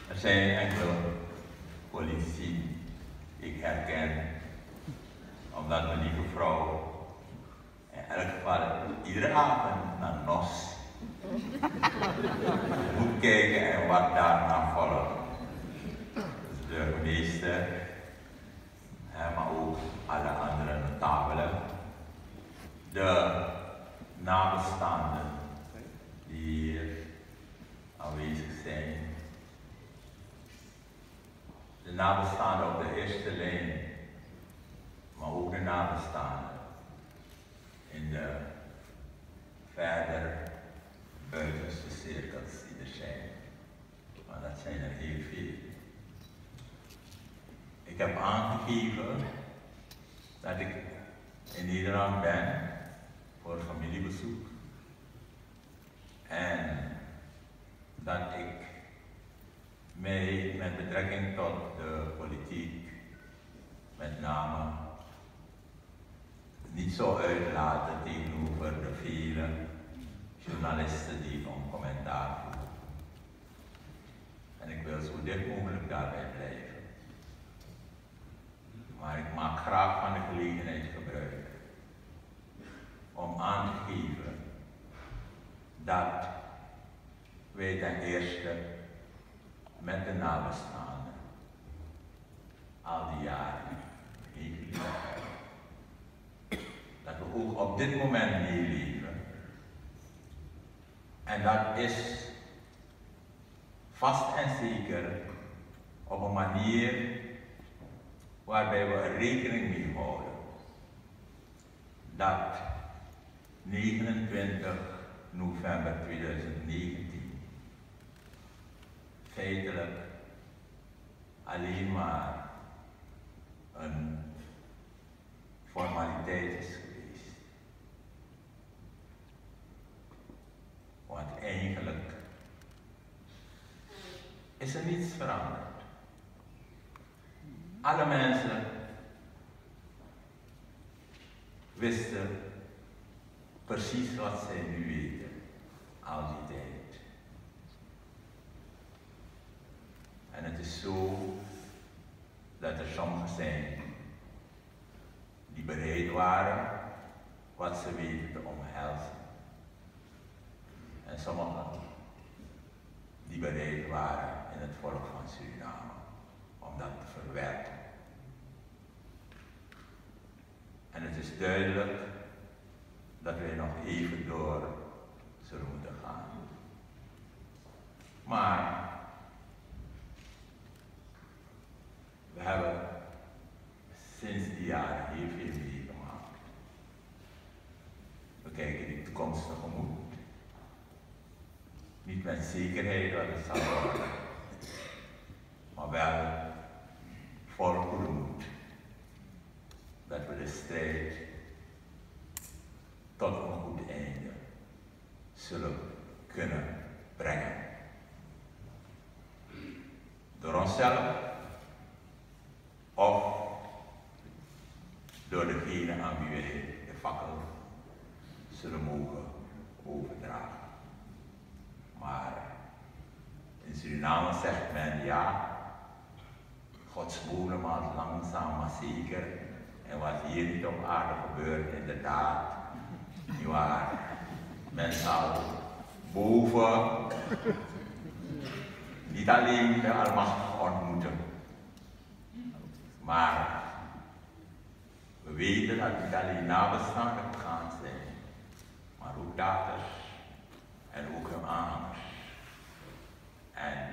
Er zijn enkele politici die ik herken, omdat mijn lieve vrouw in elk geval iedere avond naar NOS moet kijken en wat daarna volgt. Dus de burgemeester, maar ook alle andere notabelen, de nabestaanden die hier aanwezig zijn, de nabestaanden op de eerste lijn, maar ook de nabestaanden in de verder buitenste cirkels die er zijn. Maar dat zijn er heel veel. Ik heb aangegeven dat ik in Nederland ben voor familiebezoek en dat ik mij met betrekking tot de politiek met name niet zo uitlaten tegenover de vele journalisten die om commentaar voeren. En ik wil zo dicht mogelijk daarbij blijven. Maar ik maak graag van de gelegenheid gebruik om aan te geven dat wij ten eerste met de nabestaanden al die jaren meegeleefd hebben. Dat we ook op dit moment meeleven. En dat is vast en zeker op een manier waarbij we er rekening mee houden dat 29 november 2019 feitelijk alleen maar een formaliteit is geweest. Want eigenlijk is er niets veranderd. Alle mensen wisten precies wat zij nu weten, al die tijd. En het is zo dat er sommigen zijn die bereid waren wat ze weten te omhelzen. En sommigen die bereid waren in het volk van Suriname om dat te verwerken. En het is duidelijk dat wij nog even door zullen moeten gaan. Maar we hebben sinds die jaren heel veel meegemaakt. We kijken de toekomst tegemoet. Niet met zekerheid wat het zal worden, maar wel vol goede moed dat we de strijd tot een goed einde zullen kunnen brengen. Door onszelf of door degene aan wie wij de fakkel zullen mogen overdragen. Maar in Suriname zegt men ja, Gods woorden maakt langzaam maar zeker. En wat hier niet op aarde gebeurt, inderdaad, niet waar. Men zal boven niet alleen de Almachtige ontmoeten, maar we weten dat niet alleen nabestaanden gegaan zijn, maar ook daders en ook hun aanhangers. En